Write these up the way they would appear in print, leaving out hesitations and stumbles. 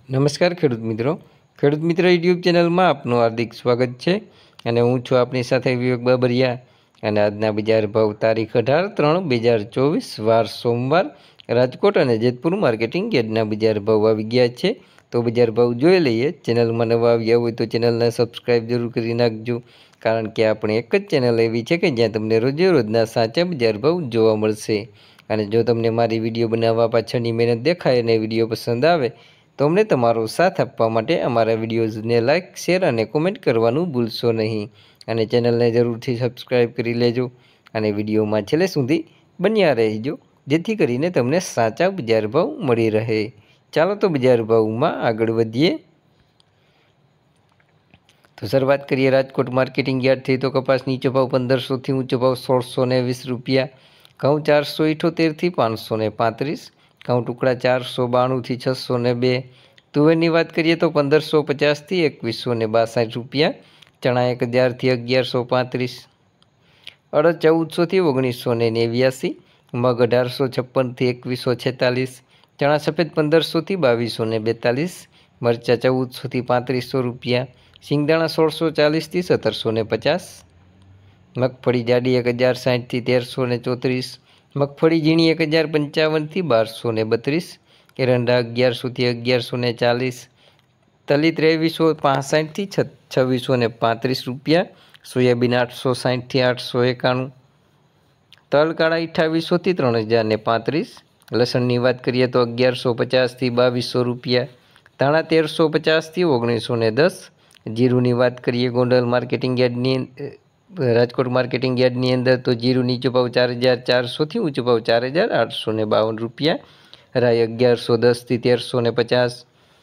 નમસ્કાર ખેડૂત મિત્ર યુટ્યુબ ચેનલમાં આપનું હાર્દિક સ્વાગત છે અને હું છું આપની સાથે વિવેક બાબરિયા અને આજના બજાર ભાવ તારીખ 18/3/2024 વાર સોમવાર રાજકોટ અને જેતપુર માર્કેટિંગ યાર્ડના બજાર ભાવ આવી ગયા છે। તો બજાર ભાવ જોઈ લઈએ। ચેનલમાં નવા આવ્યા હોય તો ચેનલને સબસ્ક્રાઈબ જરૂર કરી નાખજો, કારણ કે આપણે એક જ ચેનલ એવી છે કે જ્યાં તમને રોજે રોજના સાચા બજાર ભાવ જોવા મળશે। અને જો તમને મારી વિડીયો બનાવવા પાછળની મહેનત દેખાય અને વિડીયો પસંદ આવે તો અમને તમારો સાથ આપવા માટે અમારા વિડીયોઝને લાઇક, શેર અને કોમેન્ટ કરવાનું ભૂલશો નહીં અને ચેનલને જરૂરથી સબસ્ક્રાઈબ કરી લેજો અને વિડીયોમાં છેલ્લે સુધી બન્યા રહેજો, જેથી કરીને તમને સાચા બજાર ભાવ મળી રહે। ચાલો તો બજાર ભાવમાં આગળ વધીએ। તો શરૂઆત કરીએ રાજકોટ માર્કેટિંગ યાર્ડથી। તો કપાસ નીચો ભાવ 1500થી ઊંચો ભાવ 1620 રૂપિયા, ઘઉં 478થી 535, ઘઉં ટુકડા 492થી 602। તુવેરની વાત કરીએ તો 1550થી 2162 રૂપિયા, ચણા 1000થી 1135, અડદ 1400થી 1989, મગ 1856થી 2146, ચણા સફેદ 1500થી 2242, મરચાં 1400થી 3500 રૂપિયા, સિંગદાણા 1640થી 1750, મગફળી જાડી 1060થી 1334, મગફળી ઝીણી 1055થી 1232, એરંડા 1100થી 1140, તલી 2365થી 2635 રૂપિયા, સોયાબીન 860થી 891, તલ કાળા 2800થી 3035, લસણની વાત કરીએ તો 1150થી 2200 રૂપિયા, ધાણા 1350થી 1910, જીરુની વાત કરીએ ગોંડલ માર્કેટિંગ યાર્ડની રાજકોટ માર્કેટિંગ યાર્ડની અંદર તો જીરું નીચો ભાવ 4400થી ઊંચો ભાવ 4852 રૂપિયા, રાઈ 1110થી 1350,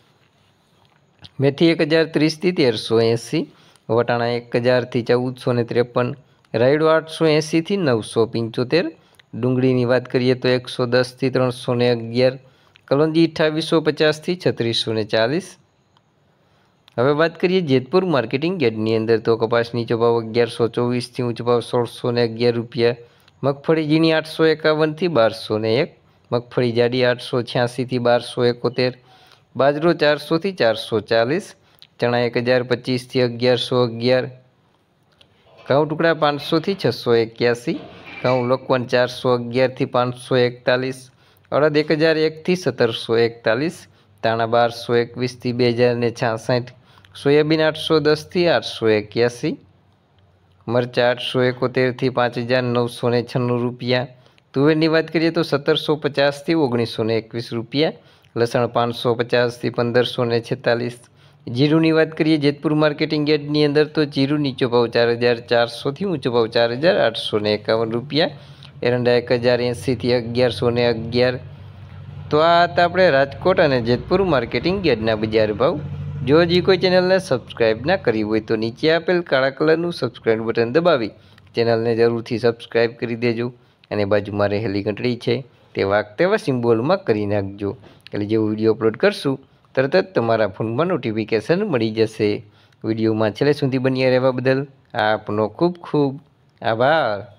મેથી 1030થી 1380, વટાણા 1000થી 1453, રાયડો 880થી 975, ડુંગળીની વાત કરીએ તો 110થી 311, કલોંજી 2850થી 3640। હવે વાત કરીએ જેતપુર માર્કેટિંગ યાર્ડની અંદર તો કપાસ નીચો ભાવ 1124થી ઊંચો ભાવ 1611 રૂપિયા, મગફળી ઝીણી 851થી 1201, મગફળી જાડી 886થી 1271, બાજરો 400થી 440, ચણા 1025થી 1111, ઘઉં ટુકડા 500થી 681, ઘઉં લોકવન 411થી 541, અડદ 1001થી 1741, ધાણા 1221થી 2066, સોયાબીન 810થી 881, મરચાં 871થી 5996 રૂપિયા, તુવેરની વાત કરીએ તો 1750થી 1921 રૂપિયા, લસણ 550થી 1546, જીરુની વાત કરીએ જેતપુર માર્કેટિંગ યાર્ડની અંદર તો જીરું નીચો ભાવ 4400થી ઊંચો ભાવ 4851 રૂપિયા, એરંડા 1080થી 1111। તો આ હતા આપણે રાજકોટ અને જેતપુર માર્કેટિંગ યાર્ડના બજાર ભાવ। જો હજી કોઈ ચેનલને સબસ્ક્રાઈબ ના કરી હોય તો નીચે આપેલ કાળા કલરનું સબસ્ક્રાઈબ બટન દબાવી ચેનલને જરૂરથી સબસ્ક્રાઈબ કરી દેજો અને બાજુમાં રહેલી ઘંટડી છે તે વાગતેવા સિમ્બોલમાં કરી નાખજો, એટલે જેવું વિડીયો અપલોડ કરશું તરત જ તમારા ફોનમાં નોટિફિકેશન મળી જશે। વિડીયોમાં છેલ્લે સુધી બન્યા રહેવા બદલ આપનો ખૂબ ખૂબ આભાર।